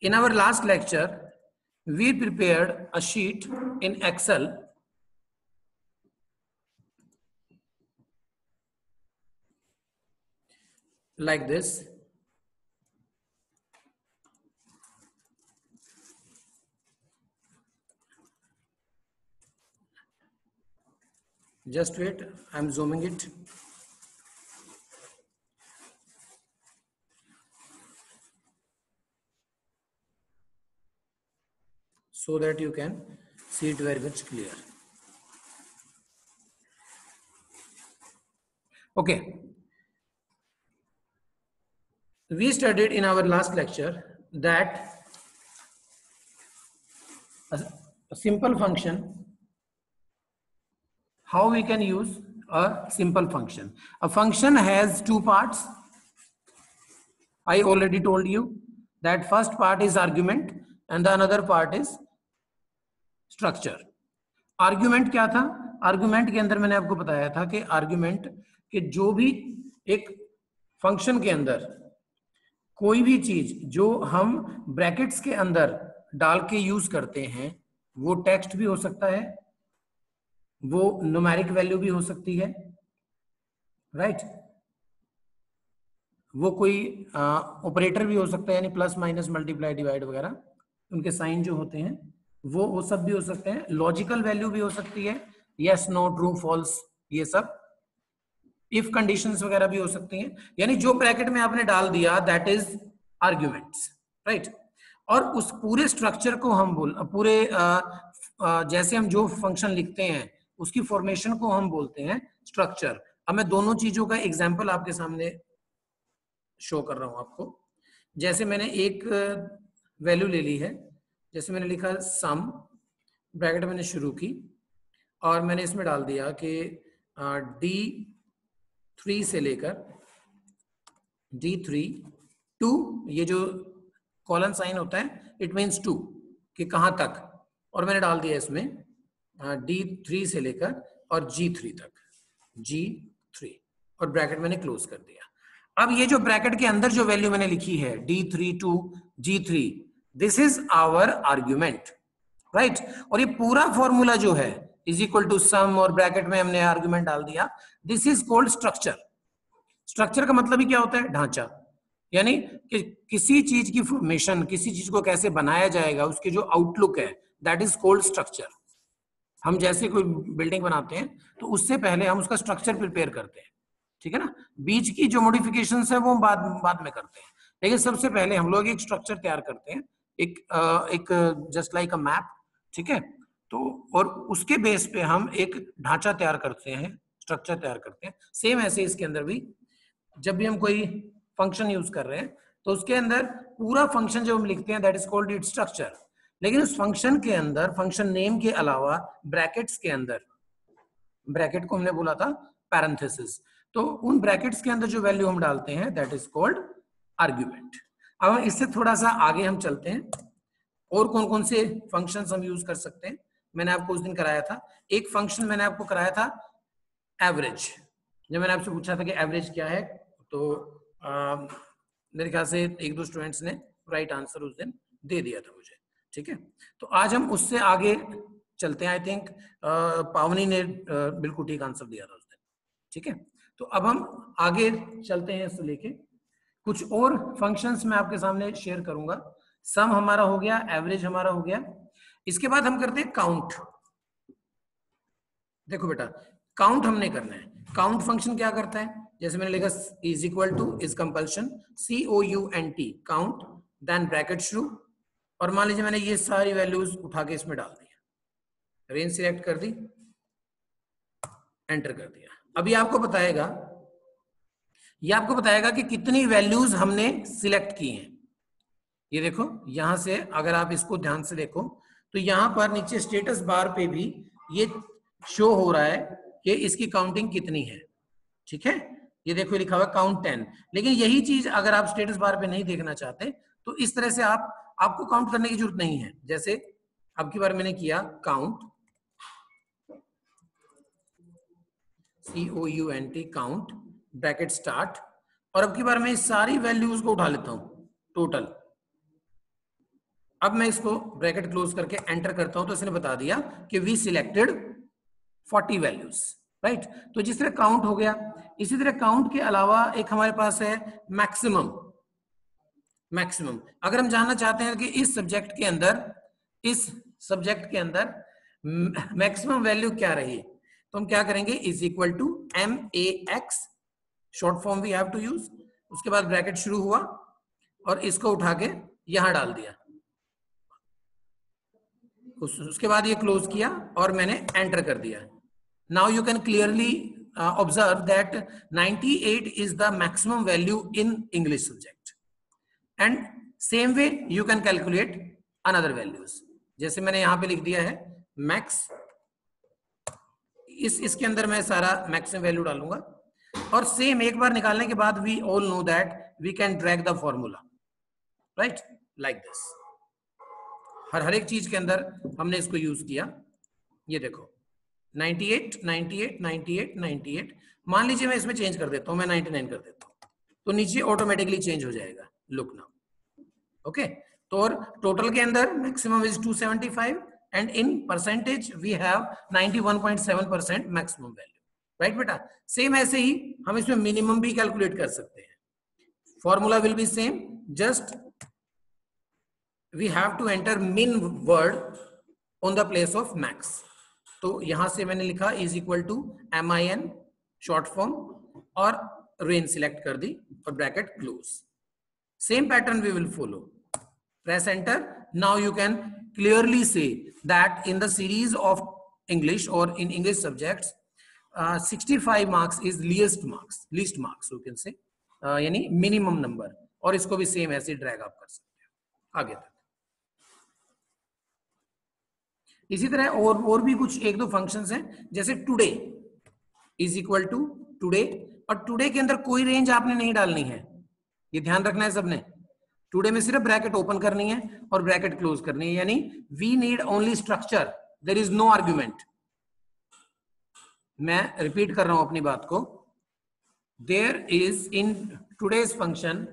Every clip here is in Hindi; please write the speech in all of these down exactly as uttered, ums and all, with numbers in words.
In our last lecture, we prepared a sheet in Excel like this. Just wait, I'm zooming it. So that you can see it very much clear. Okay. We studied in our last lecture that a, a simple function, how we can use a simple function. A function has two parts. I already told you that first part is argument and the another part is structure. Argument क्या था? आर्ग्यूमेंट के अंदर मैंने आपको बताया था कि आर्ग्यूमेंट कि जो भी एक फंक्शन के अंदर कोई भी चीज जो हम ब्रैकेट्स के अंदर डाल के यूज करते हैं, वो टेक्स्ट भी हो सकता है, वो न्यूमेरिक वैल्यू भी हो सकती है, राइट right? वो कोई ऑपरेटर भी हो सकता है, यानी प्लस माइनस मल्टीप्लाई डिवाइड वगैरह उनके साइन जो होते हैं वो वो सब भी हो सकते हैं। लॉजिकल वैल्यू भी हो सकती है, यस नो ट्रू फॉल्स, ये सब इफ कंडीशंस वगैरह भी हो सकती हैं। यानी जो ब्रैकेट में आपने डाल दिया दैट इज आर्ग्यूमेंट्स, राइट। और उस पूरे स्ट्रक्चर को हम बोल पूरे आ, आ, जैसे हम जो फंक्शन लिखते हैं उसकी फॉर्मेशन को हम बोलते हैं स्ट्रक्चर। अब मैं दोनों चीजों का एग्जाम्पल आपके सामने शो कर रहा हूं आपको। जैसे मैंने एक वैल्यू ले ली है, जैसे मैंने लिखा सम, ब्रैकेट मैंने शुरू की और मैंने इसमें डाल दिया कि डी थ्री से लेकर डी थ्री टू, ये जो कॉलन साइन होता है इट मीन्स टू, कि कहां तक, और मैंने डाल दिया इसमें डी थ्री से लेकर और जी थ्री तक, जी थ्री, और ब्रैकेट मैंने क्लोज कर दिया। अब ये जो ब्रैकेट के अंदर जो वैल्यू मैंने लिखी है D three to G three, this is our argument, right. और ये पूरा फॉर्मूला जो है इज इक्वल टू सम और ब्रैकेट में हमने आर्ग्यूमेंट डाल दिया, this is called structure. Structure का मतलब ही क्या होता है? ढांचा। यानी कि किसी चीज की फॉर्मेशन, किसी चीज को कैसे बनाया जाएगा, उसकी जो आउटलुक है दैट इज कॉल्ड स्ट्रक्चर। हम जैसे कोई बिल्डिंग बनाते हैं तो उससे पहले हम उसका स्ट्रक्चर प्रिपेयर करते हैं, ठीक है ना। बीच की जो मॉडिफिकेशंस है वो बाद बाद में करते हैं, लेकिन सबसे पहले हम लोग एक स्ट्रक्चर तैयार करते हैं, एक एक जस्ट लाइक अ मैप, ठीक है। तो और उसके बेस पे हम एक ढांचा तैयार करते हैं, स्ट्रक्चर तैयार करते हैं। सेम ऐसे इसके अंदर भी जब भी हम कोई फंक्शन यूज कर रहे हैं तो उसके अंदर पूरा फंक्शन जो हम लिखते हैं that is called it structure. लेकिन उस फंक्शन के अंदर, फंक्शन नेम के अलावा ब्रैकेट्स के अंदर, ब्रैकेट को हमने बोला था पैरेंथेसिस, तो उन ब्रैकेट्स के अंदर जो वैल्यू हम डालते हैं दैट इज कॉल्ड आर्ग्यूमेंट। अब हम इससे थोड़ा सा आगे हम चलते हैं, और कौन कौन से फंक्शंस हम यूज कर सकते हैं। मैंने आपको उस दिन कराया था एक फंक्शन, मैंने आपको कराया था एवरेज। जब मैंने आपसे पूछा था कि एवरेज क्या है, तो आ, मेरे ख्याल से एक दो स्टूडेंट्स ने राइट आंसर उस दिन दे दिया था मुझे, ठीक है। तो आज हम उससे आगे चलते हैं। आई थिंक पावनी ने बिल्कुल ठीक आंसर दिया था उस दिन, ठीक है। तो अब हम आगे चलते हैं इससे लेके कुछ और फंक्शंस मैं आपके सामने शेयर करूंगा। सम हमारा हो गया, एवरेज हमारा हो गया, इसके बाद हम करते हैं काउंट। देखो बेटा, काउंट हमने करना है। काउंट फंक्शन क्या करता है? जैसे मैंने लिखा is equal to is compulsion C O U N T count, then bracket शुरू, और मान लीजिए मैंने ये सारी वैल्यूज उठा के इसमें डाल दिया, रेंज सिलेक्ट कर दी, एंटर कर दिया। अभी आपको बताएगा, ये आपको बताएगा कि कितनी वैल्यूज हमने सिलेक्ट की हैं। ये देखो यहां से अगर आप इसको ध्यान से देखो तो यहां पर नीचे स्टेटस बार पे भी ये शो हो रहा है कि इसकी काउंटिंग कितनी है, ठीक है। ये देखो लिखा हुआ काउंट टेन। लेकिन यही चीज अगर आप स्टेटस बार पे नहीं देखना चाहते तो इस तरह से आप आपको काउंट करने की जरूरत नहीं है। जैसे अब की बार मैंने किया count, C O U N T count, bracket start, और अब की बार मैं इस सारी वैल्यूज को उठा लेता हूं टोटल, अब मैं इसको ब्रैकेट क्लोज करके एंटर करता हूं तो इसने बता दिया कि we selected forty values, right. तो जिस तरह काउंट हो गया, इसी तरह काउंट के अलावा एक हमारे पास है मैक्सिमम। मैक्सिमम अगर हम जानना चाहते हैं कि इस सब्जेक्ट के अंदर इस सब्जेक्ट के अंदर मैक्सिमम वैल्यू क्या रही, तो हम क्या करेंगे, is equal to M A X, short form we have to use. उसके बाद ब्रैकेट शुरू हुआ और इसको उठा के यहां डाल दिया, उस, उसके बाद ये क्लोज किया और मैंने एंटर कर दिया। Now you can clearly observe that ninety eight is the maximum value in English subject and same way you can calculate another values. जैसे मैंने यहां पे लिख दिया है मैक्स, इस इसके अंदर मैं सारा मैक्सिमम वैल्यू डालूंगा और सेम एक बार निकालने के बाद we all know that we can drag the formula, right, like this. हर हर एक चीज के अंदर हमने इसको यूज किया। ये देखो ninety eight, ninety eight, ninety eight, ninety eight, मान लीजिए मैं इसमें चेंज कर देता हूं, मैं नाइंटी नाइन कर देता हूं तो नीचे ऑटोमेटिकली चेंज हो जाएगा। Look now, okay. तो और टोटल के अंदर maximum is two seventy five and in percentage we have ninety-one point seven percent maximum value, right बेटा। सेम ऐसे ही हम इसमें मिनिमम भी कैलकुलेट कर सकते हैं। Formula will be same, just we have to enter min word on the place of max. तो यहां से मैंने लिखा is equal to M I N short form और रेंज सिलेक्ट कर दी और bracket close. Same pattern we will follow, press enter. Now you can clearly say that in the series of English or in English subjects, uh, sixty-five marks is least marks, least marks you can say, uh, यानी minimum number। और इसको भी सेम ऐसे ड्रैग आप कर सकते हो आगे तक। इसी तरह और और भी कुछ एक दो फंक्शंस हैं, जैसे today is equal to today, और टुडे के अंदर कोई रेंज आपने नहीं डालनी है, ये ध्यान रखना है सबने। टुडे में सिर्फ ब्रैकेट ओपन करनी है और ब्रैकेट क्लोज करनी है, यानी we need only structure, there is no argument. मैं रिपीट कर रहा हूं अपनी बात को, there is in today's function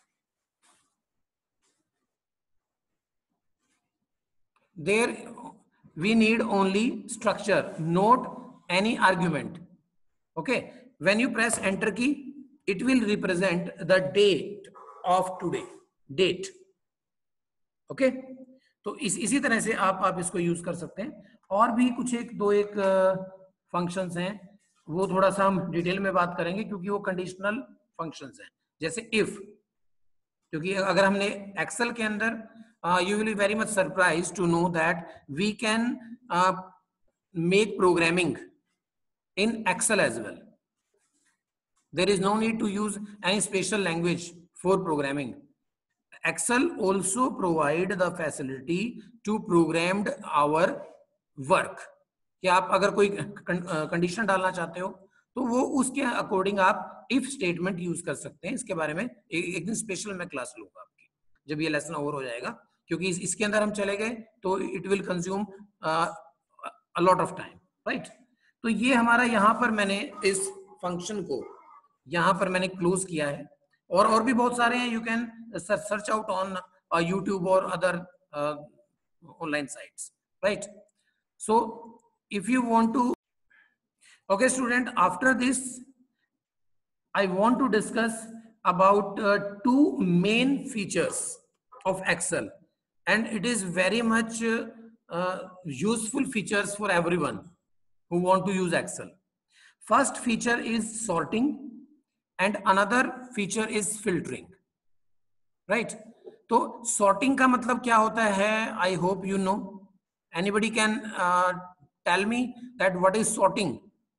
there we need only structure, not any argument, okay. When you press enter key it will represent the date of today, date, okay. तो इस इसी तरह से आप आप इसको यूज कर सकते हैं। और भी कुछ एक दो एक फंक्शंस हैं, वो थोड़ा सा हम डिटेल में बात करेंगे क्योंकि वो कंडीशनल फंक्शंस हैं, जैसे इफ। क्योंकि अगर हमने एक्सेल के अंदर, you will be very much surprise to know that we can make programming in Excel as well. There is no need to use any special language for programming. Excel also provide the facility to programmed our work, कि आप अगर कोई कंडीशन डालना चाहते हो तो वो उसके अकॉर्डिंग आप इफ स्टेटमेंट यूज कर सकते हैं। इसके बारे में एक दिन स्पेशल मैं क्लास लूंगा आपकी जब ये लेसन ओवर हो जाएगा, क्योंकि इस, इसके अंदर हम चले गए तो it will consume a lot of time, right. तो ये हमारा यहाँ पर मैंने इस फंक्शन को यहाँ पर मैंने क्लोज किया है, और और भी बहुत सारे हैं, you can search out on YouTube और other online sites, right. So if you want to, okay student, after this I want to discuss about uh, two main features of Excel, and it is very much uh, uh, useful features for everyone who want to use Excel. First feature is sorting and another feature is filtering, right? तो sorting का मतलब क्या होता है? I hope you know. Anybody can uh, tell me that what is sorting?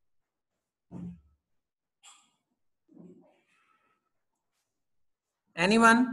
Anyone?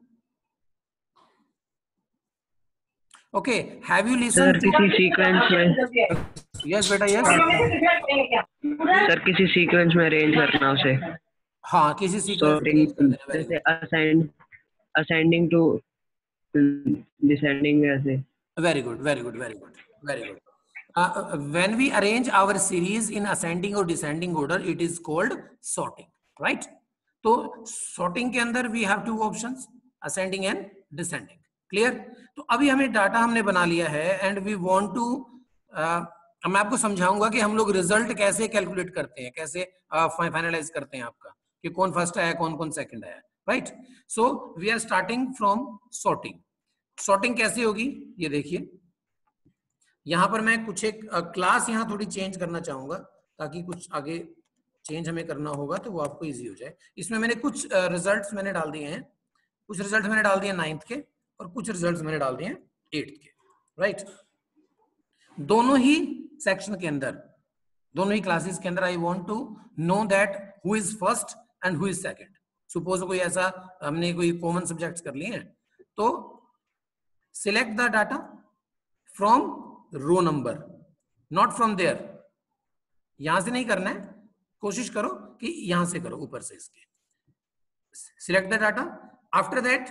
Okay, have you listened? Sir, किसी सीक्वेंस में, yes बेटा, yes. सर किसी सीक्वेंस में अरेंज करना उसे, हाँ किसी सीक्वेंस में अरेंज कर देना, जैसे असाइंड असेंडिंग टू डिसेंडिंग ऐसे। Very good, very good, very good, very good. Uh, when we arrange our series in ascending or descending order, it is called sorting, right? तो sorting के अंदर we have two options, ascending and descending. Clear? तो अभी हमें डाटा हमने बना लिया है एंड वी वांट टू, मैं आपको समझाऊंगा कि हम लोग रिजल्ट कैसे कैलकुलेट करते हैं, कैसे फाइनलाइज uh, करते हैं आपका कि कौन फर्स्ट आया कौन कौन सेकंड आया, right? So we are starting from sorting. Sorting कैसे होगी ये देखिए, यहां पर मैं कुछ एक क्लास यहां थोड़ी चेंज करना चाहूंगा ताकि कुछ आगे चेंज हमें करना होगा तो वो आपको इजी हो जाए। इसमें मैंने कुछ रिजल्ट्स uh, मैंने डाल दिए हैं, कुछ रिजल्ट मैंने डाल दिए नाइन्थ के और कुछ रिजल्ट्स मैंने डाल दिए एट्थ के, राइट? दोनों ही सेक्शन के अंदर, दोनों ही क्लासेस के अंदर I want to know that who is first and who is second. Suppose कोई ऐसा हमने कोई कॉमन सब्जेक्ट्स कर लिए हैं तो select the data from row number, not from there. यहां से नहीं करना है, कोशिश करो कि यहां से करो, ऊपर से इसके। Select the data, after that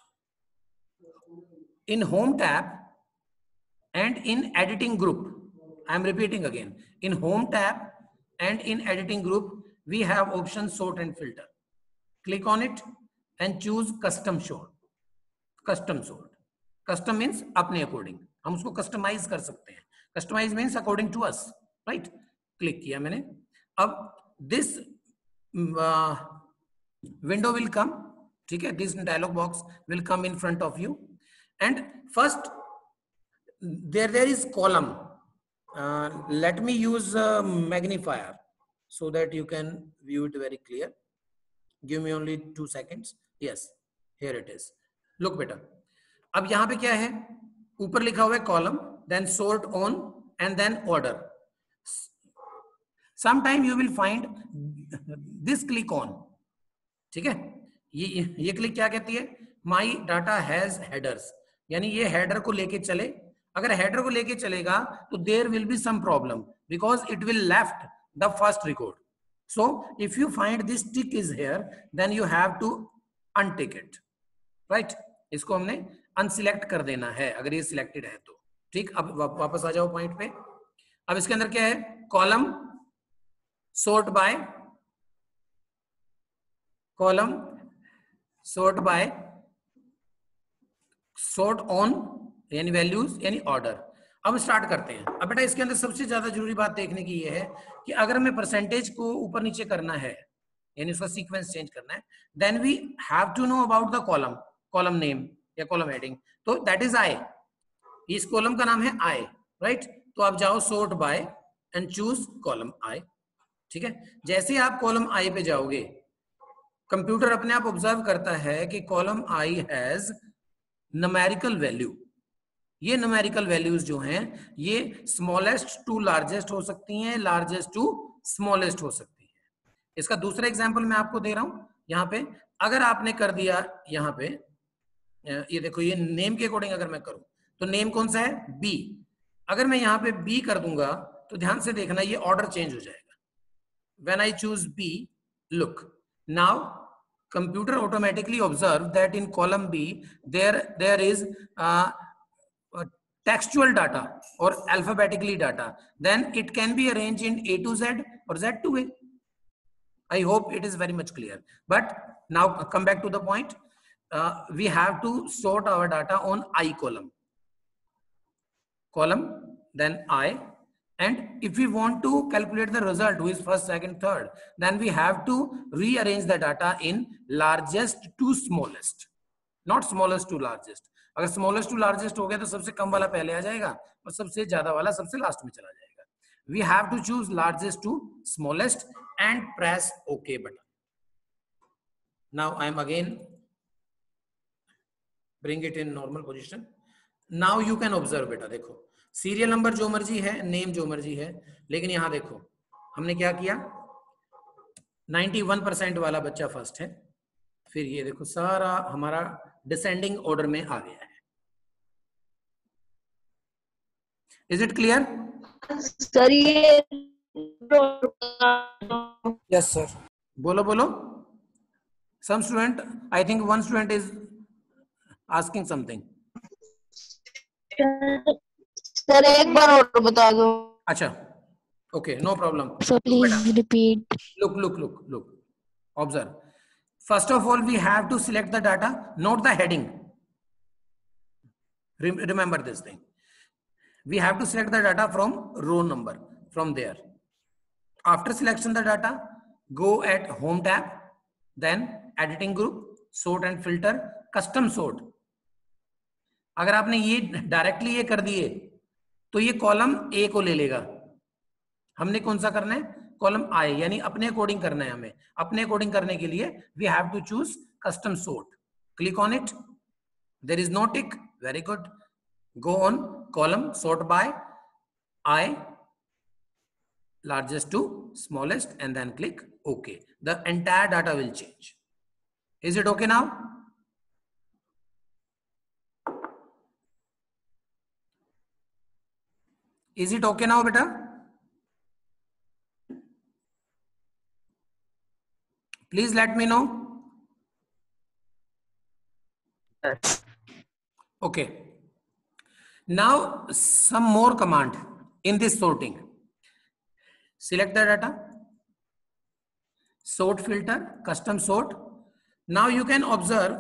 in home tab and in editing group, I am repeating again, in home tab and in editing group we have option sort and filter. Click on it and choose custom sort. Custom sort, custom means अपने according, हम उसको customize कर सकते हैं। Customize means according to us, right? Click किया मैंने, अब this uh, window will come, ठीक है, this dialog box will come in front of you. And first there there is column, uh, let me use a magnifier so that you can view it very clear. Give me only two seconds. Yes, here it is. Look beta, अब यहाँ पे क्या है, ऊपर लिखा हुआ है column, then sort on and then order. Sometime you will find this click on, ठीक है, ये ये क्लिक क्या कहती है, my data has headers, यानी ये हेडर को लेके चले। अगर हेडर को लेके चलेगा तो there will be some problem because it will left the first record. So if you find this tick is here then you have to untick it, right? इसको हमने अनसिलेक्ट कर देना है अगर ये सिलेक्टेड है तो, ठीक? अब वापस आ जाओ पॉइंट पे। अब इसके अंदर क्या है, column sort by, column sort by, sort on यानी वैल्यूज यानी ऑर्डर। अब स्टार्ट करते हैं। अब बेटा इसके अंदर सबसे ज्यादा जरूरी बात देखने की ये है कि अगर हमें परसेंटेज को ऊपर नीचे करना है यानी उसका सीक्वेंस चेंज करना है, then we have to know about the column, column name या कॉलम हेडिंग, तो दैट इज आई। इस कॉलम का नाम है आई, राइट? तो आप जाओ sort by and choose column I, ठीक है? जैसे ही आप कॉलम आई पे जाओगे कंप्यूटर अपने आप ऑब्जर्व करता है कि column I has numerical value. ये न्यूमेरिकल वैल्यूज जो हैं ये स्मॉलेस्ट टू लार्जेस्ट हो सकती हैं, लार्जेस्ट टू स्मॉलेस्ट हो सकती हैं। इसका दूसरा एग्जांपल मैं आपको दे रहा हूं यहाँ पे। अगर आपने कर दिया यहाँ पे, ये देखो, ये नेम के अकॉर्डिंग अगर मैं करूं तो नेम कौन सा है, बी। अगर मैं यहाँ पे बी कर दूंगा तो ध्यान से देखना ये ऑर्डर चेंज हो जाएगा। When I choose B, look now computer automatically observe that in column B there there is uh, uh, textual data or alphabetically data, then it can be arranged in A to Z or Z to A. I hope it is very much clear. But now come back to the point. Uh, we have to sort our data on I column, column then I, and if we want to calculate the result who is first, second, third, then we have to rearrange the data in largest to smallest, not smallest to largest. अगर smallest to largest हो गया तो सबसे कम वाला पहले आ जाएगा और सबसे ज्यादा वाला सबसे लास्ट में चला जाएगा। We have to choose largest to smallest and press OK button. Now I am again bring it in normal position. Now you can observe बेटा, देखो सीरियल नंबर जो मर्जी है, नेम जो मर्जी है, लेकिन यहां देखो हमने क्या किया, इक्यानवे परसेंट वाला बच्चा फर्स्ट है, फिर ये देखो सारा हमारा डिसेंडिंग ऑर्डर में आ गया है। Is it clear? सर ये यस सर, बोलो बोलो। Some student, I think one student is asking something. Sir एक बार और बता दो। अच्छा, okay, no problem. Sir please repeat. Look, look, look, look. Observe. First of all, we have to select the data, not the heading. Remember this thing. We have to select the data from row number from there. After selection the data, go at home tab, then editing group, sort and filter, custom sort. अगर आपने ये डायरेक्टली ये कर दिए तो ये कॉलम ए को ले लेगा. हमने कौन सा करना है? कॉलम आई, यानी अपने अकॉर्डिंग करना है. हमें अपने अकॉर्डिंग करने के लिए we have to choose custom sort. Click on it. There is no tick. Very good. Go on column sort by I, largest to smallest, and then click OK. The entire data will change. Is it okay now? Is it okay now, beta? Please let me know. Yes. Okay. Now some more command in this sorting. Select the data, sort filter, custom sort. Now you can observe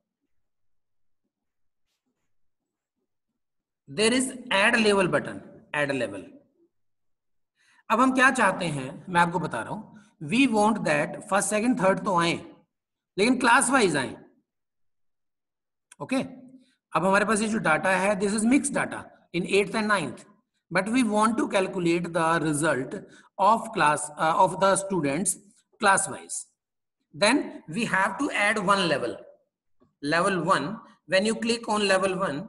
there is add level button. Add level. अब हम क्या चाहते हैं मैं आपको बता रहा हूं. We want that first second third तो आए लेकिन क्लास वाइज आए. Okay okay? अब हमारे पास ये जो डाटा है this is mix data in eighth and ninth, but we want to calculate the result of class of the students class wise. Then we have to add one level. Level one, when you click on level one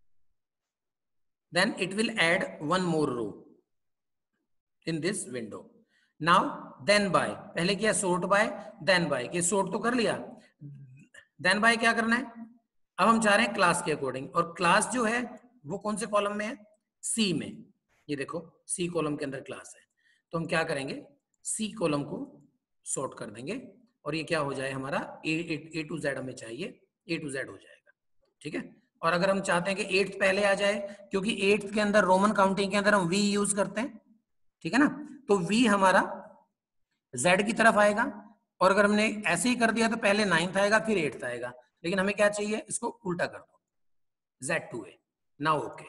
then it will add one more row in this window. Now then by, पहले किया sort by, then by. कि sort तो कर लिया, then by क्या करना है? अब हम चाह रहे हैं क्लास के अकॉर्डिंग, और क्लास जो है वो कौन से कॉलम में है? सी में. ये देखो सी कॉलम के अंदर क्लास है, तो हम क्या करेंगे? सी कॉलम को सॉर्ट कर देंगे और ये क्या हो जाए हमारा ए टू जेड हमें चाहिए, ए टू जेड हो जाएगा. ठीक है. और अगर हम चाहते हैं कि एट्थ पहले आ जाए, क्योंकि एट्थ के अंदर रोमन काउंटिंग के अंदर हम वी यूज करते हैं, ठीक है ना, तो वी हमारा जेड की तरफ आएगा. और अगर हमने ऐसे ही कर दिया तो पहले नाइन्थ आएगा फिर एट्थ आएगा, लेकिन हमें क्या चाहिए? इसको उल्टा कर दो, Z to A. Now okay.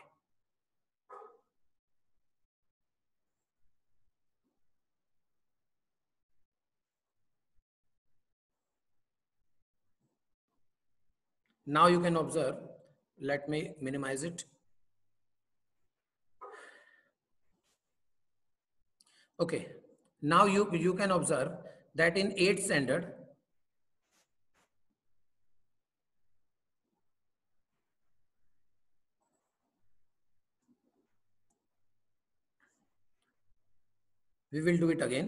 Now you can observe. Let me minimize it. Okay. Now you you can observe that in eighth standard we will do it again.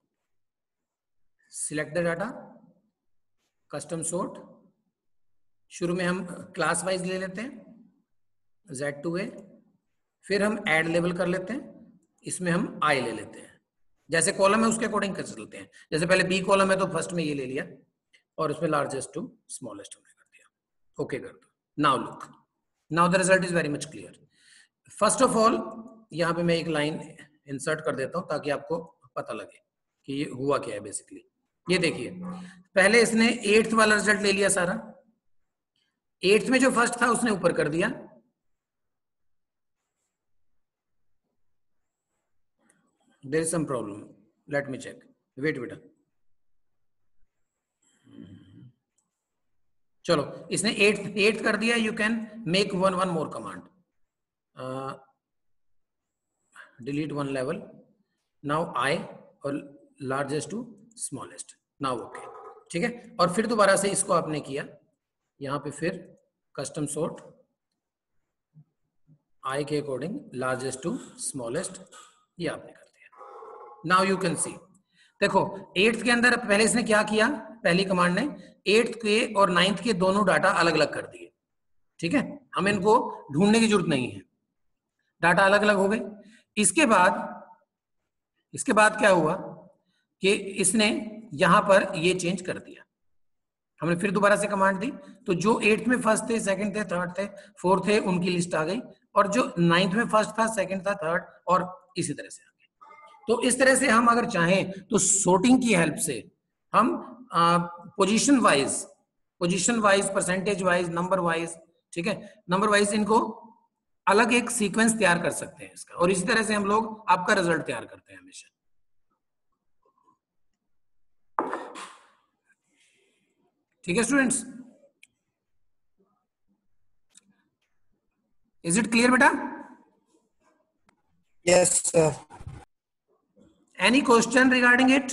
Select the data, custom sort. शुरू में हम क्लास वाइज ले लेते हैं जेड टू ए, फिर हम ऐड लेवल कर लेते हैं, इसमें हम आई ले लेते हैं. जैसे कॉलम है उसके अकॉर्डिंग कर चलते हैं. जैसे पहले बी कॉलम है तो फर्स्ट में ये ले लिया और उसमें लार्जेस्ट टू स्मॉलेस्ट हमने कर दिया. ओके कर दो. Now look, now the result is very much clear. First of all यहाँ पे मैं एक लाइन इंसर्ट कर देता हूँ ताकि आपको पता लगे कि ये हुआ क्या है बेसिकली. ये देखिए, पहले इसने एट्थ वाला रिजल्ट ले लिया सारा. एट्थ में जो फर्स्ट था उसने ऊपर कर दिया. There is some problem, let me check. Wait बेटा, चलो इसने एट्थ एट्थ कर दिया. You can make one one more command. Delete one level. Now I और largest to smallest. Now okay. ठीक है. और फिर दोबारा से इसको आपने किया यहाँ पे, फिर कस्टम सॉर्ट आई के अकॉर्डिंग लार्जेस्ट टू स्मॉलेस्ट, ये आपने कर दिया. Now you can see. देखो एट्थ के अंदर पहले इसने क्या किया, पहली कमांड ने एट्थ के और नाइन्थ के दोनों डाटा अलग अलग कर दिए. ठीक है. हमें इनको ढूंढने की जरूरत नहीं है, डाटा अलग अलग हो गए. इसके बाद इसके बाद क्या हुआ कि इसने यहां पर ये चेंज कर दिया. हमने फिर दोबारा से कमांड दी तो जो एट्थ में फर्स्ट थे, सेकंड थे, थर्ड थे, फोर्थ थे, उनकी लिस्ट आ गई. और जो नाइन्थ में फर्स्ट था, सेकंड था, थर्ड, और इसी तरह से आ गए. तो इस तरह से हम अगर चाहें तो सॉर्टिंग की हेल्प से हम position wise position wise percentage wise, number wise ठीक है, नंबर वाइज इनको अलग एक सीक्वेंस तैयार कर सकते हैं इसका, और इसी तरह से हम लोग आपका रिजल्ट तैयार करते हैं हमेशा। ठीक है स्टूडेंट्स, इज इट क्लियर बेटा? Yes sir. Any question regarding it?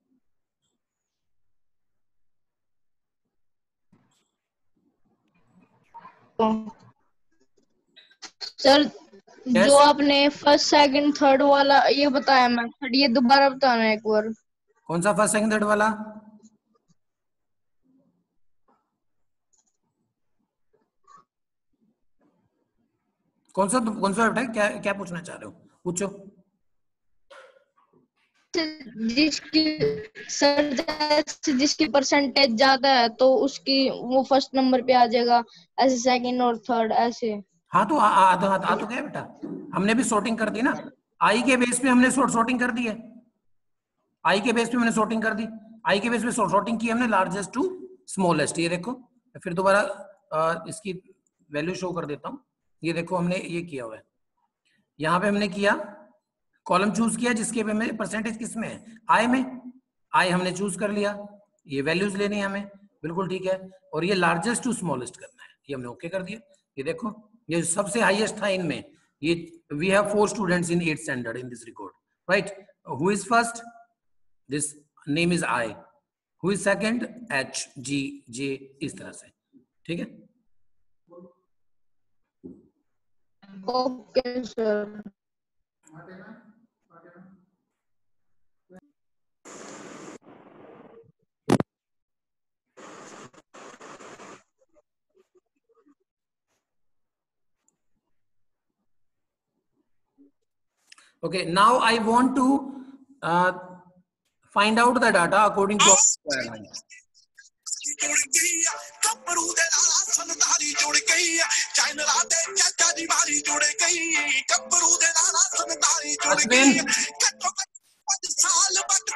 Sir Yes. जो आपने फर्स्ट सेकंड थर्ड वाला ये बताया मेथड, ये दोबारा बताना एक बार। कौन सा फर्स्ट सेकंड थर्ड वाला? कौन सा कौन सा बेटा, क्या क्या पूछना चाह रहे हो, पूछो। जिसकी सर जैसे जिसकी परसेंटेज ज्यादा है तो उसकी वो फर्स्ट नंबर पे आ जाएगा, ऐसे सेकंड और थर्ड ऐसे। हाँ तो आ, आ, आ, आ तो गया बेटा, हमने भी सॉर्टिंग कर दी ना, आई के बेस पे हमने सॉर्टिंग कर दी है, आई के बेस पे हमने सॉर्टिंग कर दी, आई के बेस पे सॉर्टिंग की हमने लार्जेस्ट टू स्मॉलेस्ट। ये देखो फिर दोबारा इसकी वैल्यू शो कर देता हूँ, ये देखो हमने ये किया हुआ है, यहाँ पे हमने किया कॉलम चूज किया जिसके पे हमें परसेंटेज किसमें है, आई में, आई हमने चूज कर लिया, ये वैल्यूज लेनी है हमें, बिल्कुल ठीक है, और ये लार्जेस्ट टू स्मॉलेस्ट करना है, ये हमने ओके कर दिया। ये देखो ये सबसे हाईएस्ट था इनमें, ये we have four students in eight standard in this record, right. Who is first? This name is I, who is second? H, G, J, इस तरह से, ठीक है। Okay sir. Okay, now I want to uh, find out the data according to our guidelines. Ashwin,